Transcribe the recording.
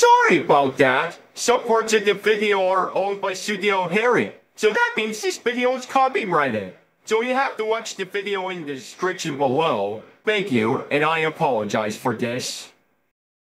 sorry about that. Some parts of the video are owned by Studio Harry, so that means this video is copyrighted. So you have to watch the video in the description below. Thank you, and I apologize for this.